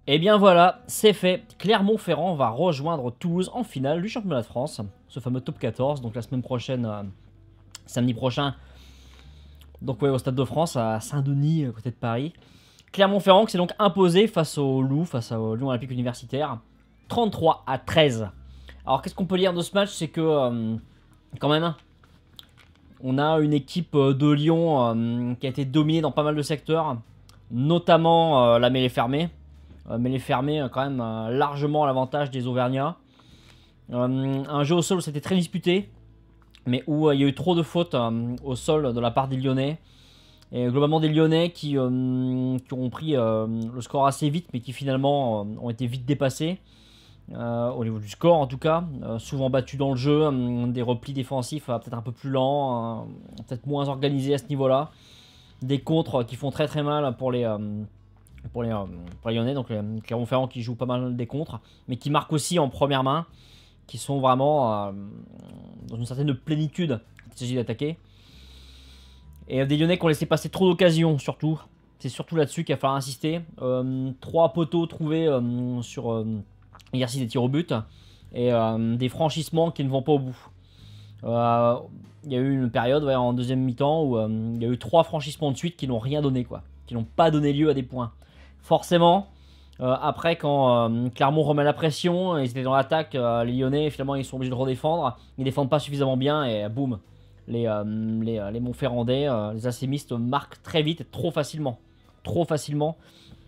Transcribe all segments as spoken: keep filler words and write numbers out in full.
Et bien voilà, c'est fait. Clermont-Ferrand va rejoindre Toulouse en finale du championnat de France. Ce fameux top quatorze, donc la semaine prochaine, euh, samedi prochain. Donc ouais, au Stade de France, à Saint-Denis, à côté de Paris. Clermont-Ferrand qui s'est donc imposé face au Loup, face au Lyon Olympique Universitaire. trente-trois à treize. Alors qu'est-ce qu'on peut dire de ce match? C'est que, euh, quand même, on a une équipe de Lyon euh, qui a été dominée dans pas mal de secteurs. Notamment euh, la mêlée fermée. Euh, mêlée fermée, euh, quand même, euh, largement à l'avantage des Auvergnats. Euh, un jeu au sol où c'était très disputé. Mais où euh, il y a eu trop de fautes euh, au sol de la part des Lyonnais. Et globalement des Lyonnais qui, euh, qui ont pris euh, le score assez vite, mais qui finalement euh, ont été vite dépassés. Euh, au niveau du score en tout cas, euh, souvent battus dans le jeu, euh, des replis défensifs euh, peut-être un peu plus lents, euh, peut-être moins organisés à ce niveau-là. Des contres qui font très très mal pour les, euh, pour les, euh, pour les Lyonnais, donc les Clermont-Ferrand qui joue pas mal des contres, mais qui marquent aussi en première main, qui sont vraiment euh, dans une certaine plénitude quand il s'agit d'attaquer. Et des Lyonnais qui ont laissé passer trop d'occasions, surtout. C'est surtout là-dessus qu'il va falloir insister. Euh, trois poteaux trouvés euh, sur euh, l'exercice des tirs au but. Et euh, des franchissements qui ne vont pas au bout. Euh, il y a eu une période ouais, en deuxième mi-temps où euh, il y a eu trois franchissements de suite qui n'ont rien donné, quoi. Qui n'ont pas donné lieu à des points. Forcément, euh, après, quand euh, Clermont remet la pression, ils étaient dans l'attaque, euh, les Lyonnais, finalement, ils sont obligés de redéfendre. Ils défendent pas suffisamment bien et boum. Les, euh, les, les Montferrandais, euh, les Assémistes marquent très vite et trop facilement. Trop facilement.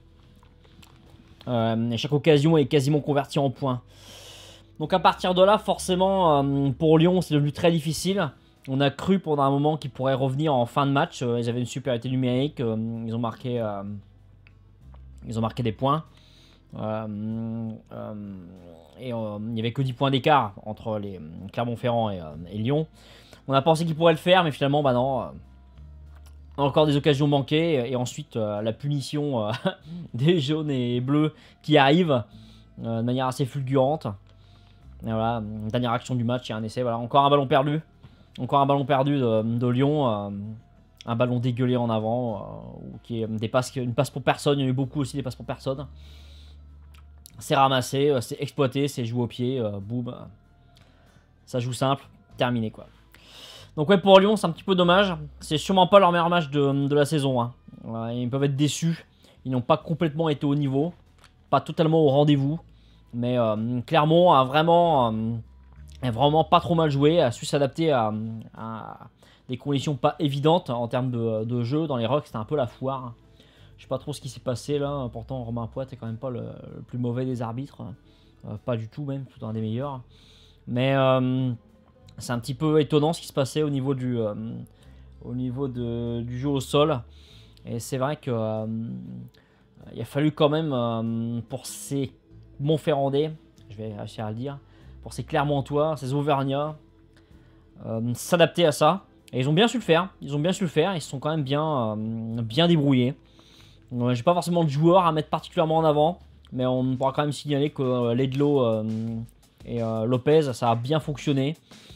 Euh, et chaque occasion est quasiment convertie en points. Donc à partir de là, forcément, euh, pour Lyon, c'est devenu très difficile. On a cru pendant un moment qu'ils pourraient revenir en fin de match. Euh, ils avaient une supériorité numérique. Euh, ils, ont marqué, euh, ils ont marqué des points. Euh, euh, et euh, il n'y avait que dix points d'écart entre les Clermont-Ferrand et, euh, et Lyon. On a pensé qu'il pourrait le faire, mais finalement, bah non. Euh, encore des occasions manquées. Et ensuite, euh, la punition euh, des jaunes et bleus qui arrive euh, de manière assez fulgurante. Et voilà, dernière action du match, il y a un essai. Voilà, encore un ballon perdu. Encore un ballon perdu de, de Lyon. Euh, un ballon dégueulé en avant. Euh, qui est des passes, une passe pour personne. Il y en a eu beaucoup aussi des passes pour personne. C'est ramassé, c'est exploité, c'est joué au pied. Euh, boum. Ça joue simple. Terminé quoi. Donc ouais, pour Lyon, c'est un petit peu dommage. C'est sûrement pas leur meilleur match de, de la saison. Hein. Voilà, ils peuvent être déçus. Ils n'ont pas complètement été au niveau. Pas totalement au rendez-vous. Mais euh, Clermont a vraiment, euh, a vraiment pas trop mal joué. A su s'adapter à, à des conditions pas évidentes en termes de, de jeu. Dans les rocks, c'était un peu la foire. Je sais pas trop ce qui s'est passé là. Pourtant, Romain Poite est quand même pas le, le plus mauvais des arbitres. Euh, pas du tout même, tout un des meilleurs. Mais... Euh, c'est un petit peu étonnant ce qui se passait au niveau du, euh, au niveau de, du jeu au sol. Et c'est vrai que euh, il a fallu quand même, euh, pour ces Montferrandais, je vais réussir à le dire, pour ces Clermontois, ces Auvergnats, euh, s'adapter à ça. Et ils ont bien su le faire. Ils ont bien su le faire. Ils se sont quand même bien, euh, bien débrouillés. Euh, J'ai pas forcément de joueurs à mettre particulièrement en avant. Mais on pourra quand même signaler que euh, Ledlow euh, et euh, Lopez, ça a bien fonctionné.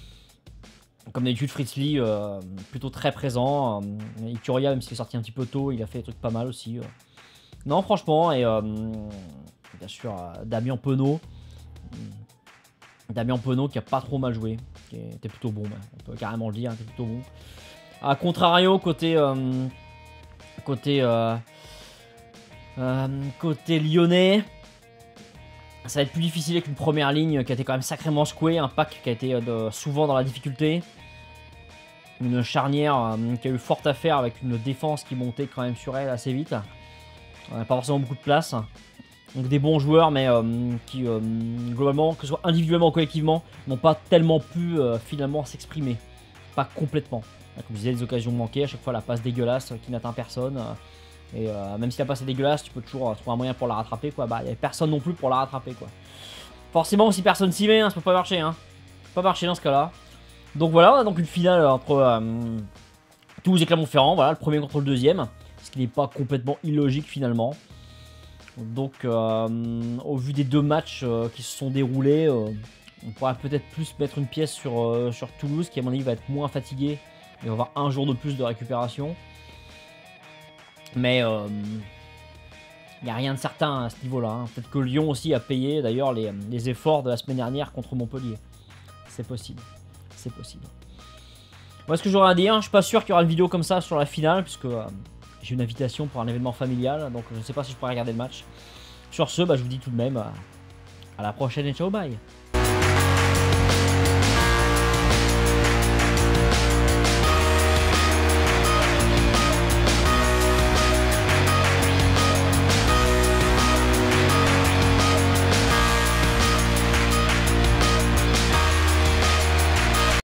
Comme d'habitude, Fritz Lee, euh, plutôt très présent. Euh, Ituria, même s'il est sorti un petit peu tôt, il a fait des trucs pas mal aussi. Euh. Non, franchement, et euh, bien sûr, euh, Damien Penaud. Damien Penaud qui a pas trop mal joué, qui était plutôt bon, bah, on peut carrément le dire, était plutôt bon. A contrario, côté, euh, côté, euh, euh, côté lyonnais, ça va être plus difficile avec une première ligne qui a été quand même sacrément secouée, un pack qui a été euh, souvent dans la difficulté. Une charnière euh, qui a eu fort à faire avec une défense qui montait quand même sur elle assez vite. On n'a pas forcément beaucoup de place. Donc des bons joueurs mais euh, qui euh, globalement, que ce soit individuellement ou collectivement, n'ont pas tellement pu euh, finalement s'exprimer. Pas complètement. Comme je disais, les occasions manquées, à chaque fois la passe dégueulasse qui n'atteint personne. Et euh, même si la passe est dégueulasse, tu peux toujours euh, trouver un moyen pour la rattraper, quoi. Bah, il n'y avait personne non plus pour la rattraper, quoi. Forcément, si personne s'y met, hein, ça peut pas marcher, hein. Ça peut pas marcher dans ce cas-là. Donc voilà, on a donc une finale entre euh, Toulouse et Clermont-Ferrand. Voilà, le premier contre le deuxième. Ce qui n'est pas complètement illogique, finalement. Donc, euh, au vu des deux matchs euh, qui se sont déroulés, euh, on pourra peut-être plus mettre une pièce sur, euh, sur Toulouse, qui à mon avis va être moins fatigué. Et on va avoir un jour de plus de récupération. Mais, euh, Il n'y a rien de certain à ce niveau-là. Hein. Peut-être que Lyon aussi a payé d'ailleurs les, les efforts de la semaine dernière contre Montpellier. C'est possible. C'est possible. Moi, ce que j'aurais à dire, je suis pas sûr qu'il y aura une vidéo comme ça sur la finale, puisque euh, j'ai une invitation pour un événement familial, donc je ne sais pas si je pourrai regarder le match. Sur ce, bah, je vous dis tout de même euh, à la prochaine et ciao, bye.